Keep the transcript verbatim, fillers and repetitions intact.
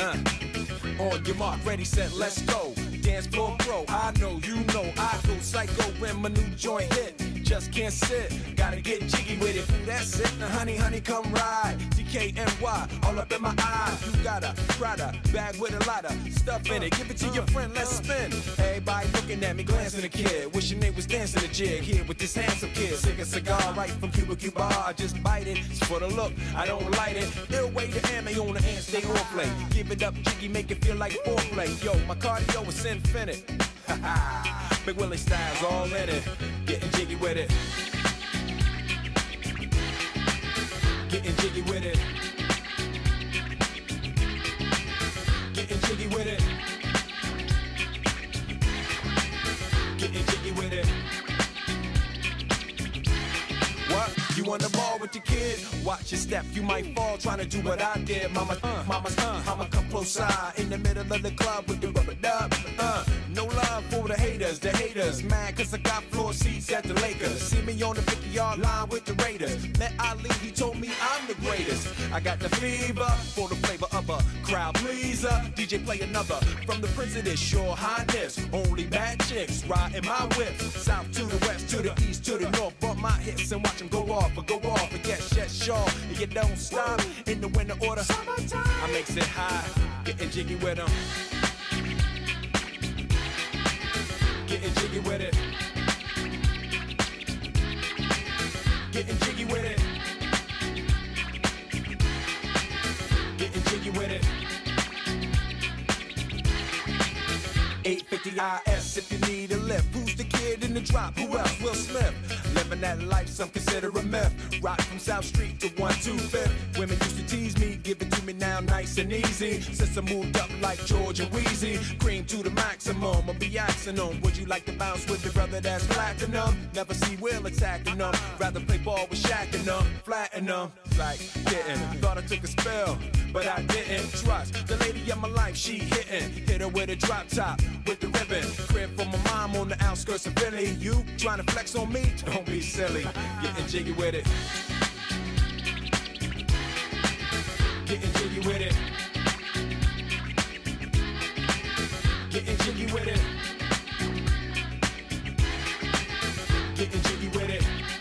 Uh, on your mark, ready, set, let's go. Dance floor pro, I know, you know, I go psycho when my new joint hit. Just can't sit, gotta get jiggy with it. Ooh, that's it, now honey, honey, come ride. D K N Y, all up in my eyes. You got a Prada bag with a lot of stuff in it. Give it to your friend, let's spin. Everybody looking at me, glancing a kid. Wishing they was dancing a jig here with this handsome kid. Sick a cigar right from Cuba Cuba. I just bite it, it's for the look, I don't light it. Ill way to ammo on the hand, stay on play. Give it up, jiggy, make it feel like foreplay. Yo, my cardio is infinite. Big Willie style's all in it. Getting jiggy with it. Getting jiggy with it. Getting jiggy with it. Getting jiggy with it. What? You on the ball with your kid? Watch your step, you might fall trying to do what I did. Mama, uh, mama, uh, I'ma come close side in the middle of the club with the rubber dub. Uh, no love for the haters, the haters mad cause I got floor seats at the Lakers. See me on the fifty yard line with the Raiders. Met Ali, he told me I'm the greatest. I got the fever for the flavor of a crowd pleaser. D J play another from the Prince of this Your Highness. Only bad chicks riding my whip. South to the west, to the east, to the north. Bump my hips and watch them go off. Or go off and get shut sure. And you don't stop in the winter order. I makes it high, getting jiggy with them. Getting jiggy with it. Getting jiggy with it. Getting jiggy with it. eight fifty I S if you need a lift. Who's the kid in the drop? Who else? Will Smith. Living that life, some consider a myth. Rock from South Street to one two fifth. Women used to tease me, give it to me now nice and easy. Since I moved up like George and Wheezy, cream to the maximum, I'll be axing them. Would you like to bounce with your brother that's platinum? Never see Will attacking them. Rather play ball with Shaq and them, flatten them. Like getting, thought I took a spell, but I didn't. Trust the lady of my life, she hitting. Hit her with a drop top, with the ribbon. Crib for my mom on the outskirts of Philly. You trying to flex on me? Don't be silly. Getting jiggy with it. Getting jiggy with it. Getting jiggy with it. Getting jiggy with it.